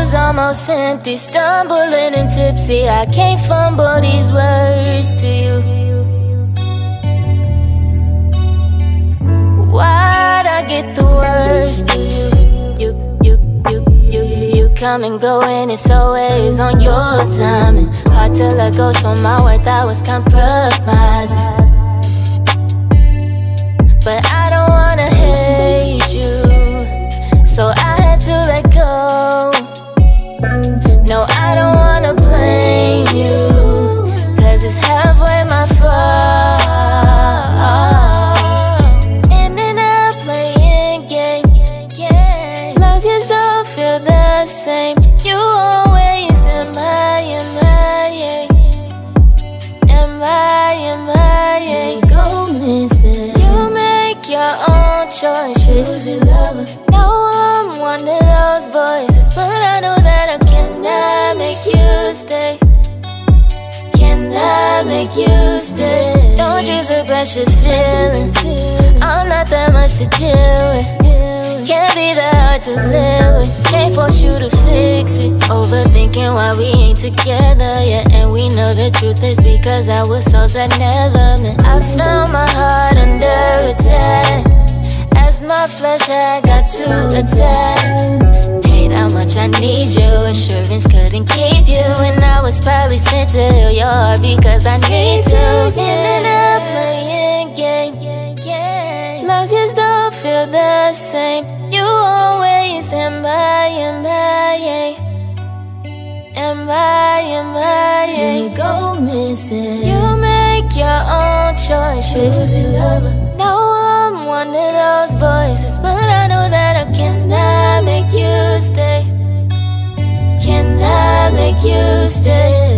was almost empty, stumbling and tipsy. I can't fumble these words to you. Why'd I get the worst to you? You come and go and it's always on your timing. Hard to let go, so my worth I was compromising. But I don't wanna hate you, so I had to let go. No, I don't wanna blame you, cause it's halfway my fault. In and out playing games, love just don't feel the same. You always am I, you go missing. You make your own choice, choosy lover. No, I'm one of those voices, but I know that I cannot make you stay. Cannot make you stay. Don't you suppress your feelings, I'm not that much to deal with. Can't be that hard to live with. Can't force you to fix it. Overthinking why we ain't together yet. And we know the truth is because our souls had never met. I found my heart under attack as my flesh had got too attached. Hate how much I need you, assurance couldn't keep you. And I was probably sent to heal your heart because I need to. In and out playing games, love just don't feel the same. You always am I, you go missing. You make your own choice, choosy lover. No, I'm one of those voices, but I know that I cannot make you stay. Cannot make you stay.